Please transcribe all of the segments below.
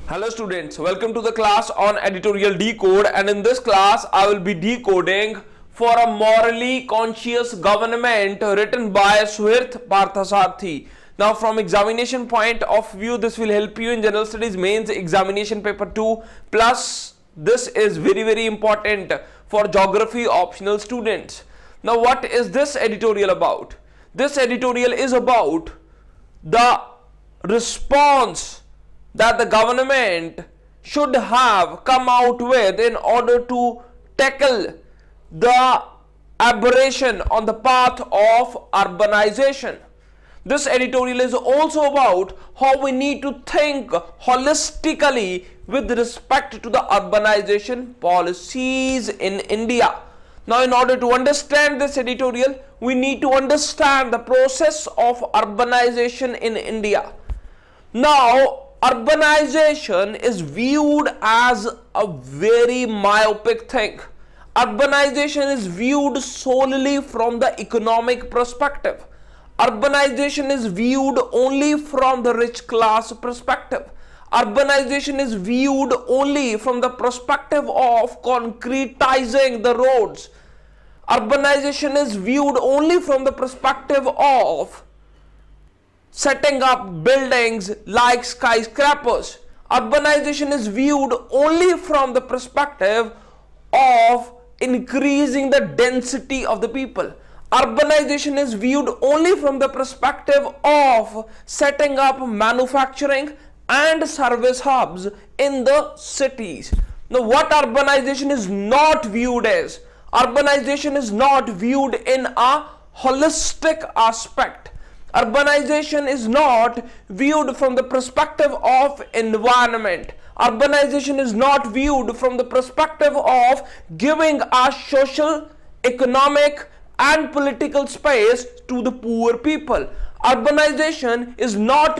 Hello students, welcome to the class on editorial decode, and in this class I will be decoding For a Morally Conscious Government written by Suhirth Parthasarathy. Now from examination point of view, this will help you in general studies mains examination paper 2, plus this is very important for geography optional students. Now what is this editorial about? This editorial is about the response that the government should have come out with in order to tackle the aberration on the path of urbanization. This editorial is also about how we need to think holistically with respect to the urbanization policies in India. Now, in order to understand this editorial, we need to understand the process of urbanization in India. Now, urbanization is viewed as a very myopic thing. Urbanization is viewed solely from the economic perspective. Urbanization is viewed only from the rich class perspective. Urbanization is viewed only from the perspective of concretizing the roads. Urbanization is viewed only from the perspective of setting up buildings like skyscrapers. Urbanization is viewed only from the perspective of increasing the density of the people. Urbanization is viewed only from the perspective of setting up manufacturing and service hubs in the cities. Now, what urbanization is not viewed as? Urbanization is not viewed in a holistic aspect. Urbanization is not viewed from the perspective of environment. Urbanization is not viewed from the perspective of giving a social, economic and political space to the poor people. Urbanization is not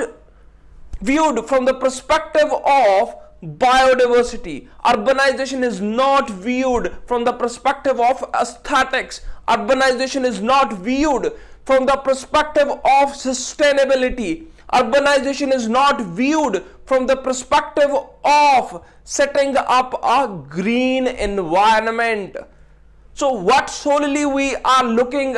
viewed from the perspective of biodiversity. Urbanization is not viewed from the perspective of aesthetics. Urbanization is not viewed from the perspective of sustainability. Urbanization is not viewed from the perspective of setting up a green environment. So what solely we are looking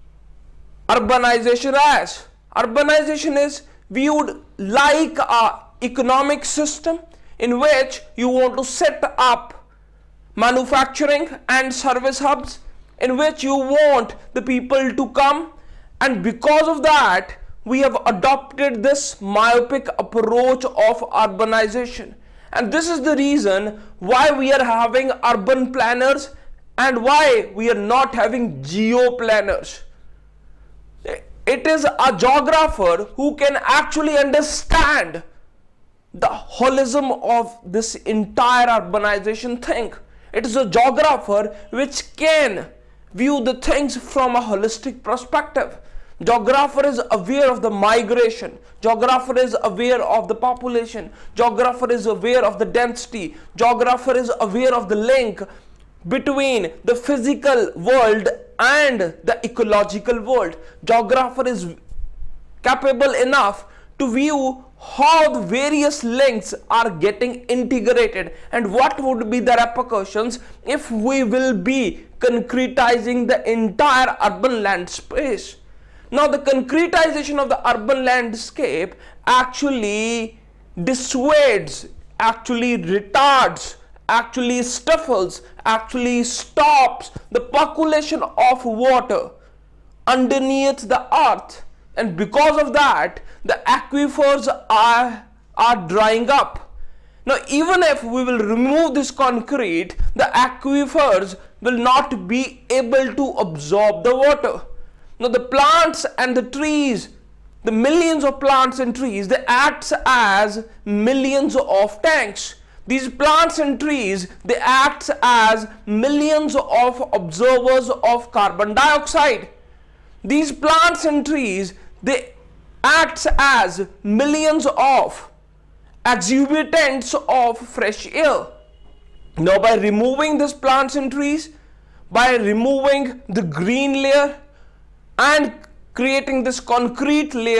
urbanization as? Urbanization is viewed like a economic system in which you want to set up manufacturing and service hubs, in which you want the people to come, and because of that we have adopted this myopic approach of urbanization. And this is the reason why we are having urban planners and why we are not having geo planners. It is a geographer who can actually understand the holism of this entire urbanization thing. It is a geographer which can view the things from a holistic perspective. Geographer is aware of the migration. Geographer is aware of the population. Geographer is aware of the density. Geographer is aware of the link between the physical world and the ecological world. Geographer is capable enough to view how the various links are getting integrated and what would be the repercussions if we will be concretizing the entire urban land space. Now, the concretization of the urban landscape actually dissuades, actually retards, actually stifles, actually stops the percolation of water underneath the earth, and because of that the aquifers are drying up. Now, even if we will remove this concrete, the aquifers will not be able to absorb the water. Now, the plants and the trees, the millions of plants and trees, they act as millions of tanks. These plants and trees, they act as millions of absorbers of carbon dioxide. These plants and trees, they act as millions of exubitants of fresh air. Now, by removing these plants and trees, by removing the green layer and creating this concrete layer,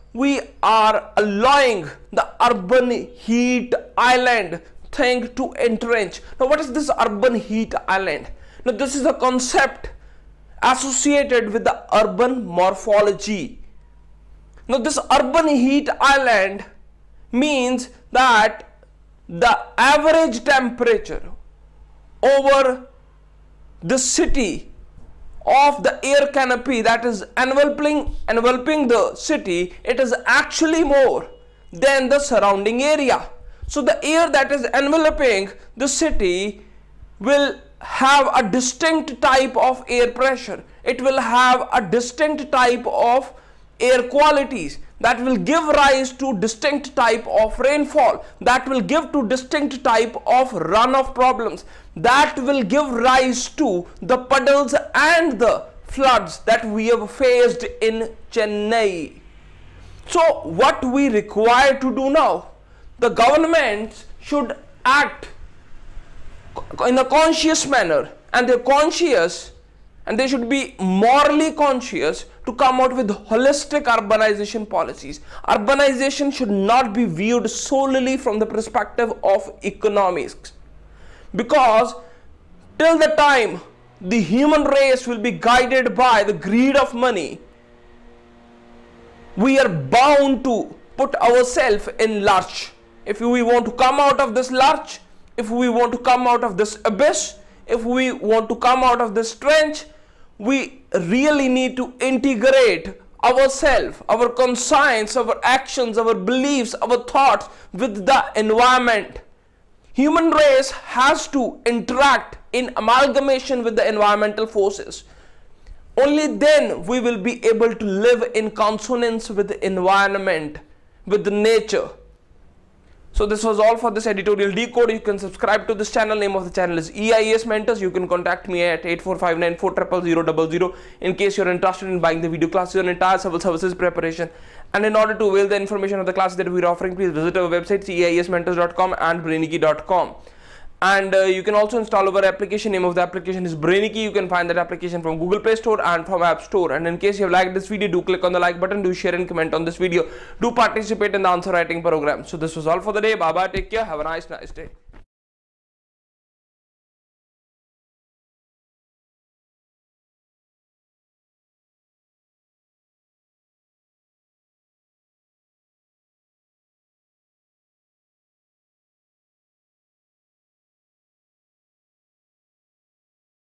we are allowing the urban heat island thing to entrench. Now, what is this urban heat island? Now, this is a concept associated with the urban morphology. Now, this urban heat island means that the average temperature over the city of the air canopy that is enveloping the city, it is actually more than the surrounding area. So the air that is enveloping the city will have a distinct type of air pressure. It will have a distinct type of air qualities that will give rise to distinct type of rainfall, that will give to distinct type of runoff problems, that will give rise to the puddles and the floods that we have faced in Chennai. So what we require to do now, the government should act in a conscious manner, and they're conscious and they should be morally conscious to come out with holistic urbanization policies. Urbanization should not be viewed solely from the perspective of economics, because till the time the human race will be guided by the greed of money, we are bound to put ourselves in lurch. If we want to come out of this lurch, if we want to come out of this abyss, if we want to come out of this trench, we really need to integrate ourselves, our conscience, our actions, our beliefs, our thoughts with the environment. Human race has to interact in amalgamation with the environmental forces. Only then we will be able to live in consonance with the environment, with the nature. So this was all for this editorial decode. You can subscribe to this channel. Name of the channel is EIAS Mentors. You can contact me at 8459400000 in case you're interested in buying the video classes on entire civil services preparation. And in order to avail the information of the classes that we're offering, please visit our websites eiasmentors.com and brainicky.com. And you can also install our application. Name of the application is Brainicky. You can find that application from Google Play Store and from App Store. And in case you have liked this video, do click on the like button, do share and comment on this video, do participate in the answer writing program. So this was all for the day. Bye bye, take care, have a nice day.